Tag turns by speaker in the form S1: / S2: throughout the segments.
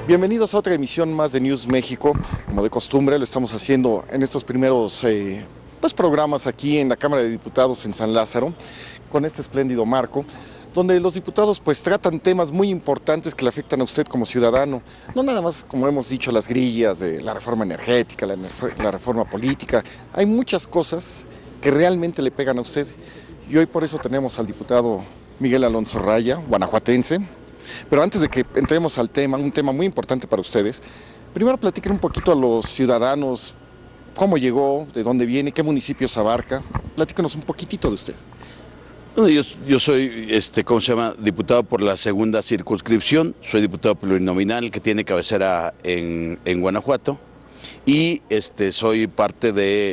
S1: Bienvenidos a otra emisión más de News México. Como de costumbre, lo estamos haciendo en estos primeros programas aquí en la Cámara de Diputados en San Lázaro, con este espléndido marco, donde los diputados pues tratan temas muy importantes que le afectan a usted como ciudadano. No nada más, como hemos dicho, las grillas de la reforma energética, la reforma política. Hay muchas cosas que realmente le pegan a usted. Y hoy por eso tenemos al diputado Miguel Alonso Raya, guanajuatense. Pero antes de que entremos al tema, un tema muy importante para ustedes, primero platiquen un poquito a los ciudadanos cómo llegó, de dónde viene, qué municipios abarca. Platíquenos un poquitito de usted.
S2: Yo soy, ¿cómo se llama? Diputado por la segunda circunscripción, soy diputado plurinominal que tiene cabecera en Guanajuato y soy parte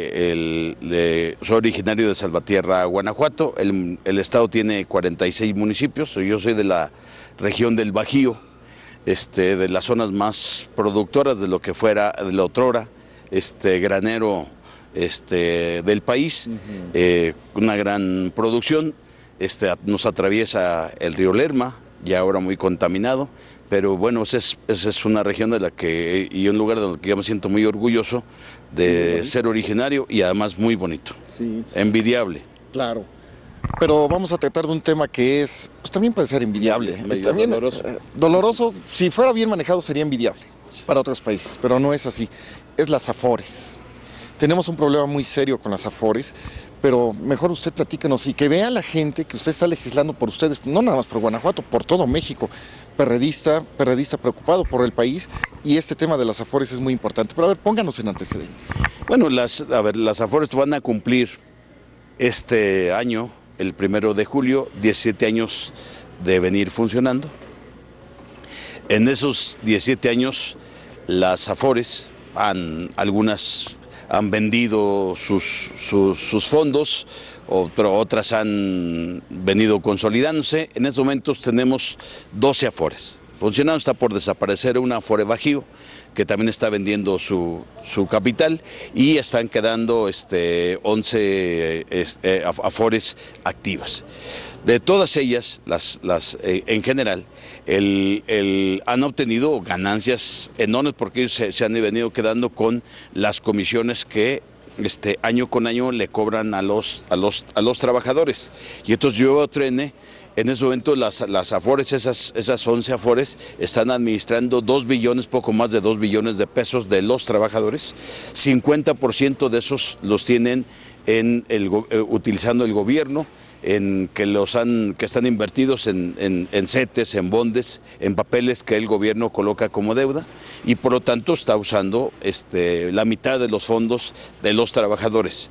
S2: soy originario de Salvatierra, Guanajuato. El estado tiene 46 municipios, yo soy de la región del Bajío, de las zonas más productoras de lo que fuera, de la otrora, granero del país, una gran producción. Nos atraviesa el río Lerma, ya ahora muy contaminado, pero bueno, esa es una región y un lugar donde yo me siento muy orgulloso de ser originario y además muy bonito, sí. Envidiable.
S1: Claro, pero vamos a tratar de un tema que es, pues también puede ser envidiable, también doloroso. Doloroso, si fuera bien manejado sería envidiable para otros países, pero no es así, es las Afores. Tenemos un problema muy serio con las Afores, pero mejor usted platíquenos y que vea la gente que usted está legislando por ustedes, no nada más por Guanajuato, por todo México, perredista preocupado por el país, y este tema de las Afores es muy importante. Pero a ver, pónganos en antecedentes.
S2: Bueno, las Afores van a cumplir este año, el 1 de julio, 17 años de venir funcionando. En esos 17 años, las Afores algunas han vendido sus fondos, otras han venido consolidándose. En estos momentos tenemos 12 Afores funcionando. Está por desaparecer una Afore Bajío, que también está vendiendo su capital, y están quedando 11 Afores activas. De todas ellas, en general, han obtenido ganancias enormes porque ellos se han venido quedando con las comisiones que año con año le cobran a los trabajadores. Y entonces yo trene. En ese momento las Afores, esas 11 Afores, están administrando 2 billones, poco más de 2 billones de pesos de los trabajadores. 50% de esos los tienen utilizando el gobierno, que están invertidos en CETES, en bondes, en papeles que el gobierno coloca como deuda, y por lo tanto está usando la mitad de los fondos de los trabajadores.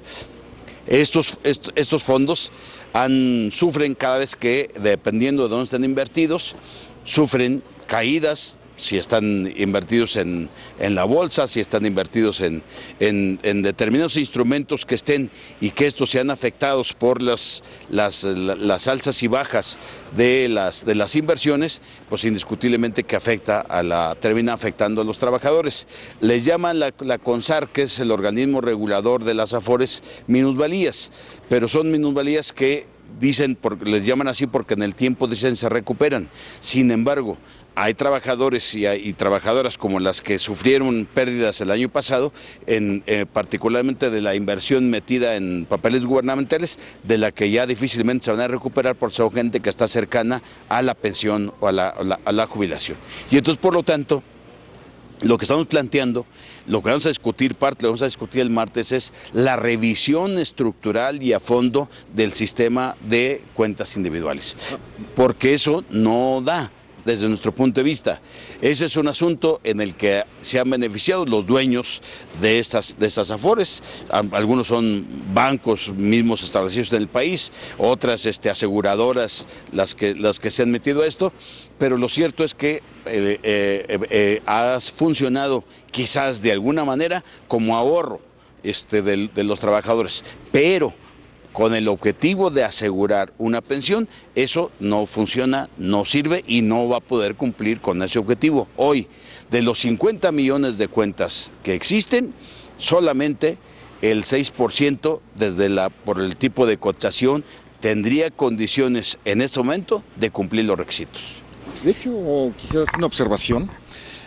S2: Estos fondos sufren cada vez que, dependiendo de dónde están invertidos, sufren caídas, si están invertidos en la bolsa, si están invertidos en determinados instrumentos que estén y que estos sean afectados por las alzas y bajas de las inversiones, pues indiscutiblemente que termina afectando a los trabajadores. Les llaman la CONSAR, que es el organismo regulador de las Afores, minusvalías, pero son minusvalías que les llaman así porque en el tiempo dicen se recuperan. Sin embargo, hay trabajadores y trabajadoras como las que sufrieron pérdidas el año pasado, particularmente de la inversión metida en papeles gubernamentales, de la que ya difícilmente se van a recuperar por ser gente que está cercana a la pensión o a la jubilación. Y entonces, por lo tanto, lo que estamos planteando, lo que vamos a discutir el martes, es la revisión estructural y a fondo del sistema de cuentas individuales, porque eso no da. Desde nuestro punto de vista, ese es un asunto en el que se han beneficiado los dueños de estas Afores. Algunos son bancos mismos establecidos en el país, otras aseguradoras las que se han metido a esto, pero lo cierto es que ha funcionado quizás de alguna manera como ahorro de los trabajadores, pero con el objetivo de asegurar una pensión, eso no funciona, no sirve y no va a poder cumplir con ese objetivo. Hoy, de los 50 millones de cuentas que existen, solamente el 6%, por el tipo de cotización, tendría condiciones en este momento de cumplir los requisitos.
S1: De hecho, quisiera hacer una observación.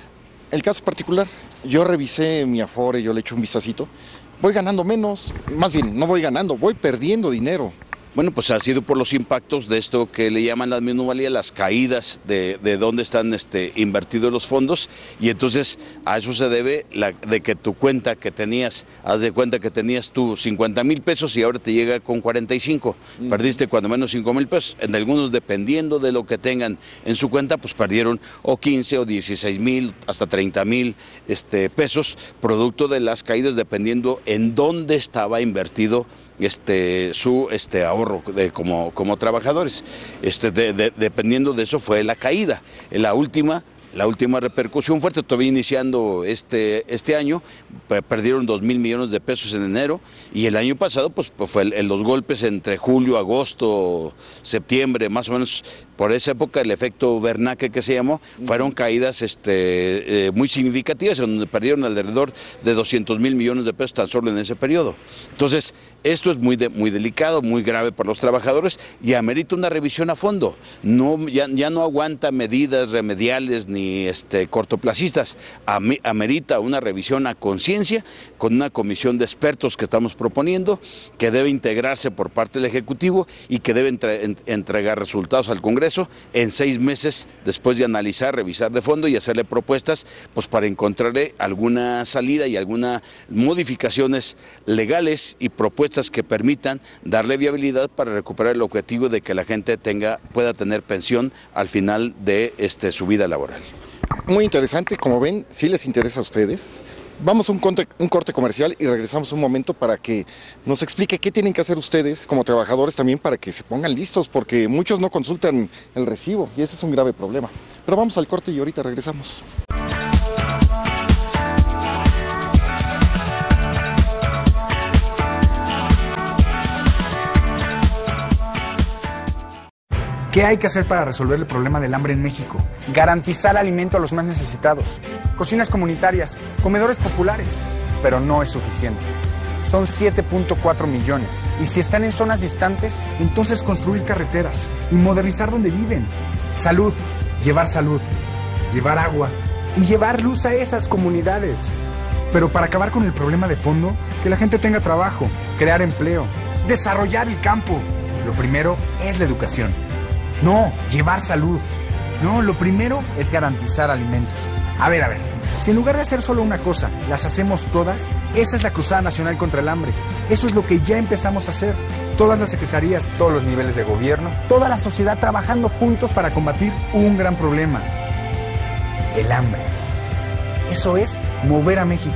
S1: el caso particular, yo revisé mi Afore, yo le eché un vistacito, voy ganando menos, más bien, no voy ganando, voy perdiendo dinero.
S2: Bueno, pues ha sido por los impactos de esto que le llaman la minusvalía, las caídas de dónde están invertidos los fondos, y entonces a eso se debe de que tu cuenta que tenías, haz de cuenta que tenías tú 50,000 pesos y ahora te llega con 45, perdiste cuando menos 5,000 pesos, en algunos dependiendo de lo que tengan en su cuenta, pues perdieron o 15 o 16,000 hasta 30,000 pesos, producto de las caídas dependiendo en dónde estaba invertido su ahorro como trabajadores. Dependiendo de eso fue la caída. La última repercusión fuerte, todavía iniciando este año, perdieron 2,000 millones de pesos en enero, y el año pasado pues fue los golpes entre julio, agosto, septiembre, más o menos por esa época, el efecto Bernanke que se llamó, fueron caídas muy significativas, donde perdieron alrededor de 200,000 millones de pesos tan solo en ese periodo. Entonces, esto es muy delicado, muy grave para los trabajadores y amerita una revisión a fondo. Ya no aguanta medidas remediales ni cortoplacistas, amerita una revisión a conciencia con una comisión de expertos que estamos proponiendo, que debe integrarse por parte del Ejecutivo y que debe entregar resultados al Congreso en 6 meses después de analizar, revisar de fondo y hacerle propuestas pues para encontrarle alguna salida y algunas modificaciones legales y propuestas que permitan darle viabilidad para recuperar el objetivo de que la gente pueda tener pensión al final de su vida laboral.
S1: Muy interesante, como ven, sí les interesa a ustedes. Vamos a un corte comercial y regresamos un momento para que nos explique qué tienen que hacer ustedes como trabajadores también para que se pongan listos, porque muchos no consultan el recibo y ese es un grave problema. Pero vamos al corte y ahorita regresamos.
S3: ¿Qué hay que hacer para resolver el problema del hambre en México? Garantizar alimento a los más necesitados. Cocinas comunitarias, comedores populares. Pero no es suficiente. Son 7.4 millones. Y si están en zonas distantes, entonces construir carreteras y modernizar donde viven. Salud, llevar agua y llevar luz a esas comunidades. Pero para acabar con el problema de fondo, que la gente tenga trabajo, crear empleo, desarrollar el campo. Lo primero es la educación. No, llevar salud. No, lo primero es garantizar alimentos. A ver, si en lugar de hacer solo una cosa, las hacemos todas, esa es la Cruzada Nacional contra el Hambre. Eso es lo que ya empezamos a hacer. Todas las secretarías, todos los niveles de gobierno, toda la sociedad trabajando juntos para combatir un gran problema: el hambre. Eso es mover a México.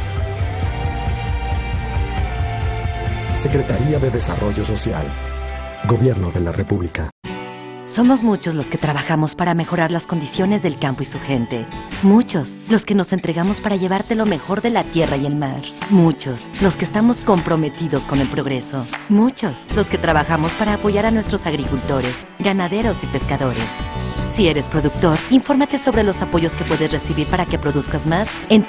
S4: Secretaría de Desarrollo Social, Gobierno de la República.
S5: Somos muchos los que trabajamos para mejorar las condiciones del campo y su gente. Muchos los que nos entregamos para llevarte lo mejor de la tierra y el mar. Muchos los que estamos comprometidos con el progreso. Muchos los que trabajamos para apoyar a nuestros agricultores, ganaderos y pescadores. Si eres productor, infórmate sobre los apoyos que puedes recibir para que produzcas más en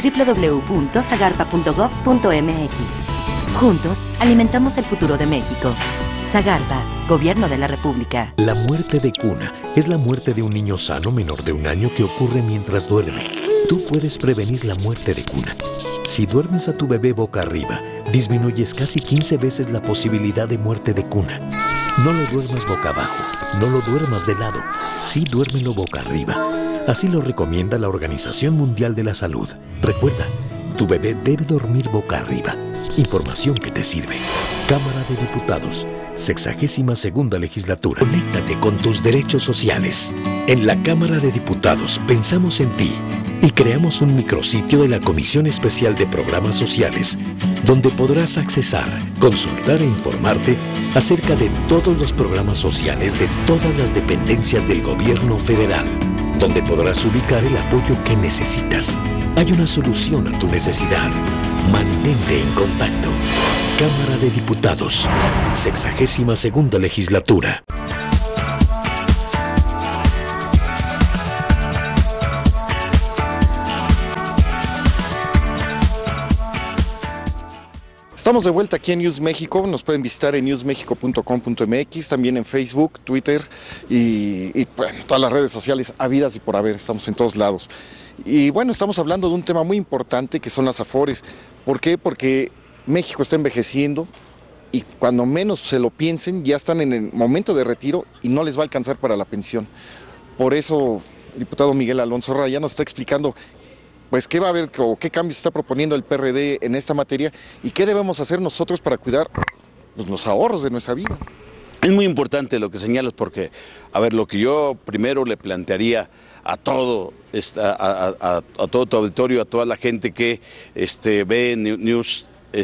S5: www.zagarpa.gov.mx. Juntos, alimentamos el futuro de México. Zagarpa, Gobierno de la República.
S4: La muerte de cuna es la muerte de un niño sano menor de 1 año que ocurre mientras duerme. Tú puedes prevenir la muerte de cuna. Si duermes a tu bebé boca arriba, disminuyes casi 15 veces la posibilidad de muerte de cuna. No lo duermas boca abajo, no lo duermas de lado, sí duérmelo boca arriba. Así lo recomienda la Organización Mundial de la Salud. Recuerda, tu bebé debe dormir boca arriba. Información que te sirve. Cámara de Diputados, 62ª Legislatura. Conéctate con tus derechos sociales. En la Cámara de Diputados pensamos en ti y creamos un micrositio de la Comisión Especial de Programas Sociales, donde podrás accesar, consultar e informarte acerca de todos los programas sociales de todas las dependencias del Gobierno federal, donde podrás ubicar el apoyo que necesitas. Hay una solución a tu necesidad. Mantente en contacto. Cámara de Diputados, 62ª Legislatura.
S1: Estamos de vuelta aquí en News México, nos pueden visitar en newsmexico.com.mx, también en Facebook, Twitter y bueno, todas las redes sociales habidas y por haber, estamos en todos lados. Y bueno, estamos hablando de un tema muy importante que son las afores. ¿Por qué? Porque México está envejeciendo y cuando menos se lo piensen ya están en el momento de retiro y no les va a alcanzar para la pensión. Por eso el diputado Miguel Alonso Raya nos está explicando pues qué va a haber o qué cambios está proponiendo el PRD en esta materia y qué debemos hacer nosotros para cuidar pues, los ahorros de nuestra vida.
S2: Es muy importante lo que señalas porque, a ver, lo que yo primero le plantearía a todo, a todo tu auditorio, a toda la gente que ve News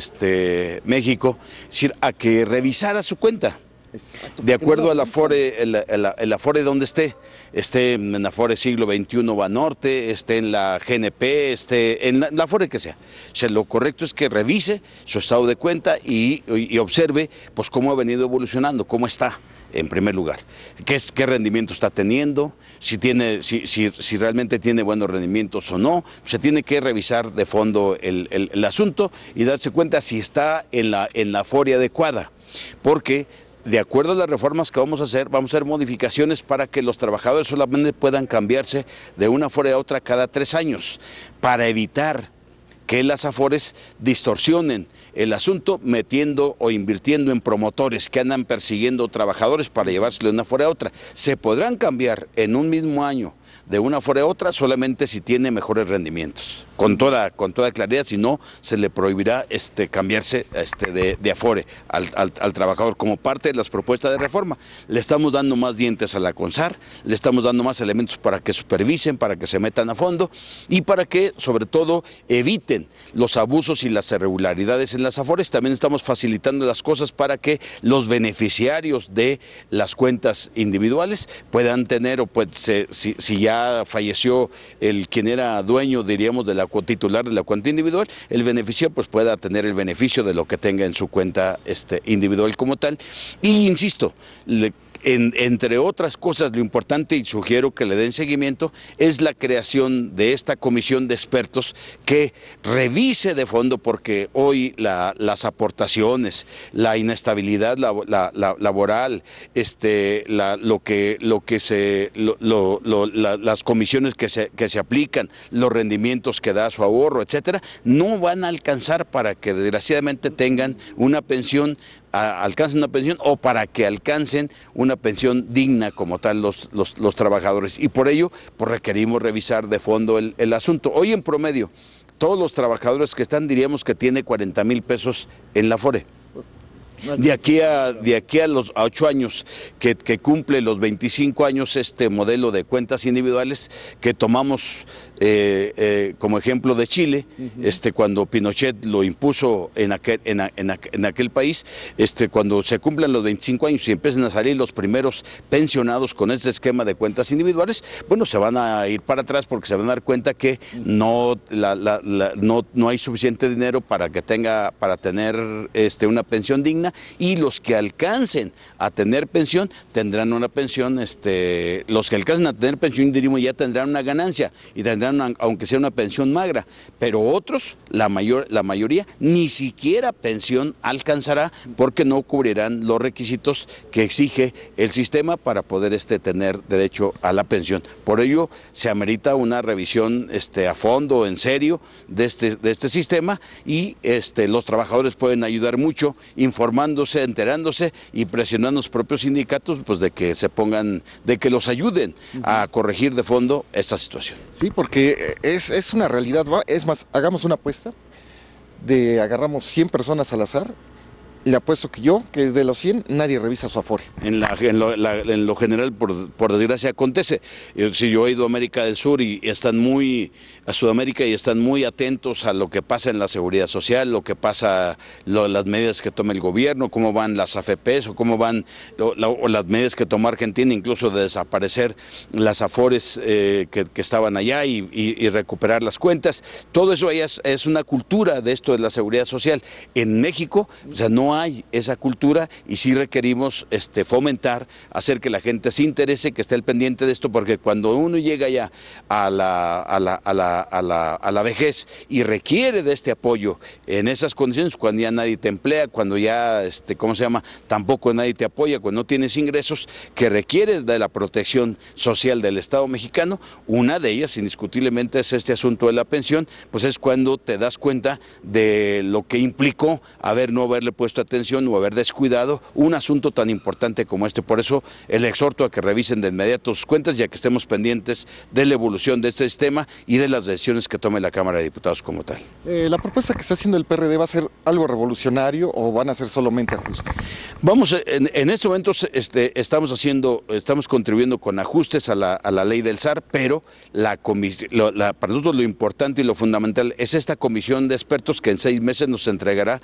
S2: México, es decir, a que revisara su cuenta. Exacto, de acuerdo al Afore, el Afore donde esté en Afore Siglo XXI Banorte, esté en la GNP, esté en la Afore que sea. O sea, lo correcto es que revise su estado de cuenta y observe pues cómo ha venido evolucionando, cómo está en primer lugar, qué rendimiento está teniendo, si realmente tiene buenos rendimientos o no. Se tiene que revisar de fondo el asunto y darse cuenta si está en la Afore adecuada, porque de acuerdo a las reformas que vamos a hacer modificaciones para que los trabajadores solamente puedan cambiarse de una Afore a otra cada 3 años, para evitar que las Afores distorsionen el asunto metiendo o invirtiendo en promotores que andan persiguiendo trabajadores para llevárselo de una Afore a otra. Se podrán cambiar en un mismo año de una Afore a otra solamente si tiene mejores rendimientos, con toda claridad. Si no, se le prohibirá cambiarse de Afore al trabajador. Como parte de las propuestas de reforma, le estamos dando más dientes a la CONSAR, le estamos dando más elementos para que supervisen, para que se metan a fondo y para que, sobre todo, eviten los abusos y las irregularidades en las Afores. También estamos facilitando las cosas para que los beneficiarios de las cuentas individuales puedan tener, o si ya falleció quien era dueño, diríamos, de la titular de la cuenta individual, el beneficiario pues pueda tener el beneficio de lo que tenga en su cuenta individual como tal. Y insisto, entre otras cosas, lo importante, y sugiero que le den seguimiento, es la creación de esta comisión de expertos que revise de fondo, porque hoy las aportaciones, la inestabilidad laboral, las comisiones que se aplican, los rendimientos que da su ahorro, etcétera, no van a alcanzar para que desgraciadamente tengan una pensión, alcancen una pensión, o para que alcancen una pensión digna como tal los trabajadores. Y por ello pues requerimos revisar de fondo el asunto. Hoy en promedio, todos los trabajadores que están, diríamos que tiene 40,000 pesos en la Afore. De aquí a los 8 años que cumple los 25 años este modelo de cuentas individuales que tomamos como ejemplo de Chile, cuando Pinochet lo impuso en aquel país, cuando se cumplan los 25 años y empiecen a salir los primeros pensionados con este esquema de cuentas individuales, bueno, se van a ir para atrás porque se van a dar cuenta que no hay suficiente dinero para tener una pensión digna, y los que alcancen a tener pensión tendrán una pensión, los que alcancen a tener pensión, diríamos, ya tendrán una ganancia y tendrán aunque sea una pensión magra, pero otros, la mayoría, ni siquiera pensión alcanzará porque no cubrirán los requisitos que exige el sistema para poder tener derecho a la pensión. Por ello se amerita una revisión a fondo, en serio, de este sistema, y los trabajadores pueden ayudar mucho informándose, enterándose y presionando a los propios sindicatos pues de que los ayuden a corregir de fondo esta situación.
S1: Sí, porque es una realidad, ¿va? Es más, hagamos una apuesta agarramos 100 personas al azar. Le apuesto que de los 100 nadie revisa su Afore.
S2: En lo general, por desgracia, acontece. Si yo he ido a América del Sur a Sudamérica, y están muy atentos a lo que pasa en la seguridad social, lo que pasa, las medidas que toma el gobierno, cómo van las AFPs o cómo van o las medidas que toma Argentina, incluso de desaparecer las Afores que estaban allá y recuperar las cuentas. Todo eso es una cultura de esto de la seguridad social. En México, o sea, no no hay esa cultura y sí requerimos fomentar, hacer que la gente se interese, que esté al pendiente de esto, porque cuando uno llega ya a la vejez y requiere de este apoyo en esas condiciones, cuando ya nadie te emplea, cuando ya, tampoco nadie te apoya, cuando no tienes ingresos, que requieres de la protección social del Estado mexicano, una de ellas indiscutiblemente es este asunto de la pensión, pues es cuando te das cuenta de lo que implicó no haberle puesto atención o haber descuidado un asunto tan importante como este. Por eso el exhorto a que revisen de inmediato sus cuentas, ya que estemos pendientes de la evolución de este sistema y de las decisiones que tome la Cámara de Diputados como tal.
S1: ¿La propuesta que está haciendo el PRD va a ser algo revolucionario o van a ser solamente ajustes?
S2: Vamos, en estos momentos estamos contribuyendo con ajustes a la ley del SAR, pero para nosotros lo importante y lo fundamental es esta comisión de expertos que en 6 meses nos entregará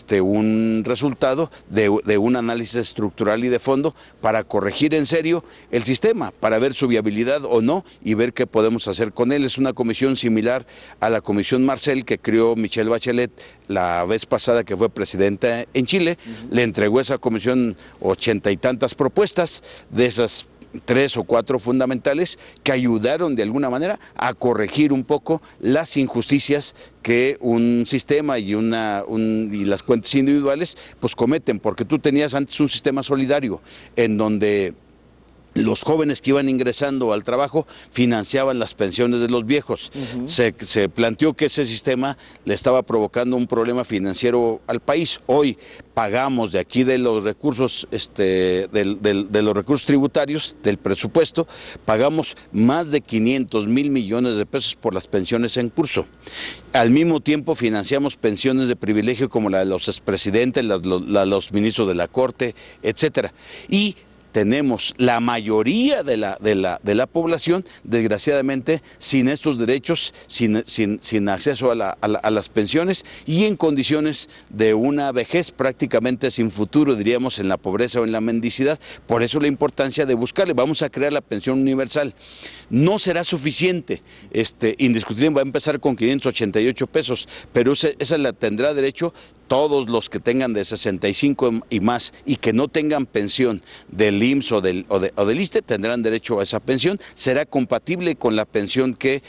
S2: un resultado de un análisis estructural y de fondo para corregir en serio el sistema, para ver su viabilidad o no y ver qué podemos hacer con él. Es una comisión similar a la comisión Marcel que creó Michelle Bachelet la vez pasada que fue presidenta en Chile. Le entregó a esa comisión 80 y tantas propuestas, de esas 3 o 4 fundamentales que ayudaron de alguna manera a corregir un poco las injusticias que un sistema y las cuentas individuales pues cometen, porque tú tenías antes un sistema solidario en donde los jóvenes que iban ingresando al trabajo financiaban las pensiones de los viejos. Se planteó que ese sistema le estaba provocando un problema financiero al país. Hoy pagamos de aquí de los recursos, de los recursos tributarios, del presupuesto, pagamos más de 500,000 millones de pesos por las pensiones en curso. Al mismo tiempo financiamos pensiones de privilegio como la de los expresidentes, los ministros de la Corte, etcétera. Y tenemos la mayoría de la población, desgraciadamente, sin estos derechos, sin acceso a las pensiones y en condiciones de una vejez prácticamente sin futuro, diríamos, en la pobreza o en la mendicidad. Por eso la importancia de buscarle. Vamos a crear la pensión universal. No será suficiente, indiscutible, va a empezar con 588 pesos, pero esa la tendrá derecho todos los que tengan de 65 y más y que no tengan pensión del IMSS o del ISSSTE tendrán derecho a esa pensión. Será compatible con la pensión que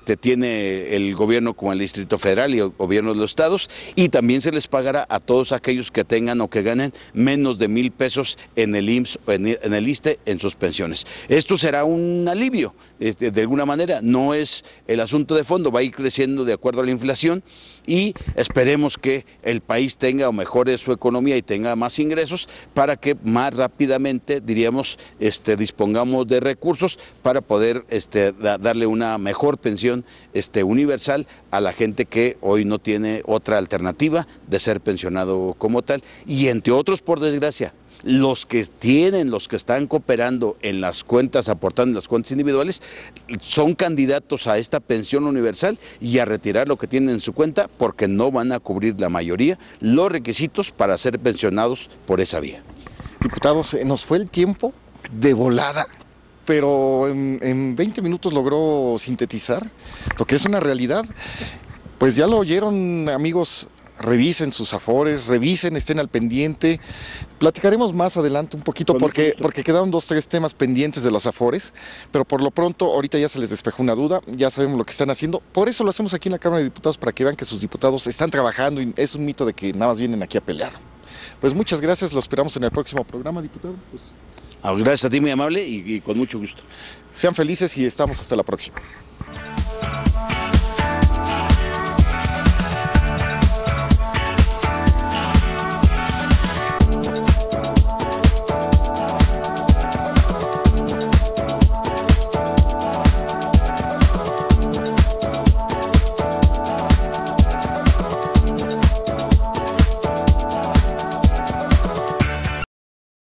S2: tiene el gobierno como el Distrito Federal y el gobierno de los estados, y también se les pagará a todos aquellos que tengan o que ganen menos de 1,000 pesos en el IMSS o en el ISSSTE en sus pensiones. Esto será un alivio, de alguna manera. No es el asunto de fondo, va a ir creciendo de acuerdo a la inflación y esperemos que el país tenga o mejore su economía y tenga más ingresos para que más rápidamente, diríamos, dispongamos de recursos para poder darle una mejor pensión universal a la gente que hoy no tiene otra alternativa de ser pensionado como tal. Y entre otros, por desgracia, los que están cooperando en las cuentas, aportando en las cuentas individuales, son candidatos a esta pensión universal y a retirar lo que tienen en su cuenta porque no van a cubrir la mayoría los requisitos para ser pensionados por esa vía.
S1: Diputados, nos fue el tiempo de volada, pero en 20 minutos logró sintetizar lo que es una realidad. Pues ya lo oyeron, amigos. Revisen sus afores, estén al pendiente. Platicaremos más adelante un poquito porque quedaron 2 o 3 temas pendientes de los afores, pero por lo pronto ahorita ya se les despejó una duda, ya sabemos lo que están haciendo. Por eso lo hacemos aquí en la Cámara de Diputados, para que vean que sus diputados están trabajando y es un mito de que nada más vienen aquí a pelear. Pues muchas gracias, lo esperamos en el próximo programa, diputado.
S2: Gracias a ti, muy amable, y con mucho gusto.
S1: Sean felices y estamos hasta la próxima.